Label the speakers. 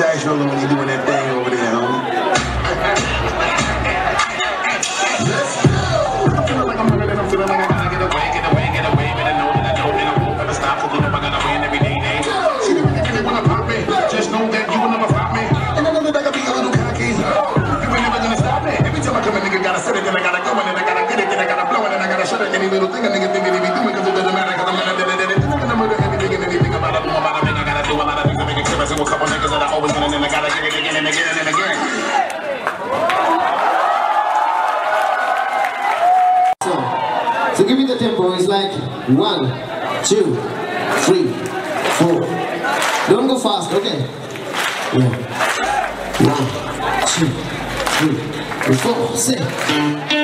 Speaker 1: casual when you doing that thing over there, homie. Let's go! I'm feeling like I'm running, I'm feeling like I gotta get away, but I know that I won't ever stop, so you know I gotta win every day. See the way they wanna pop me, just know that you will never stop me. And I know that I gotta be a little cocky. You ain't never gonna stop me. Every time I come in, nigga gotta set it, then I gotta go, and then I gotta get it, then I gotta blow it, and I gotta shut it. Any little thing a nigga think that he be doing, cause it doesn't matter, cause I'm gonna murder everything and anything about it. I gotta do a lot of things to make it clear. So a couple niggas that I always win, and then I gotta get it again and again and again.
Speaker 2: So give me the tempo. It's like 1, 2, 3, 4. Don't go fast, okay? Yeah. 1, 2, 3, 4. Say.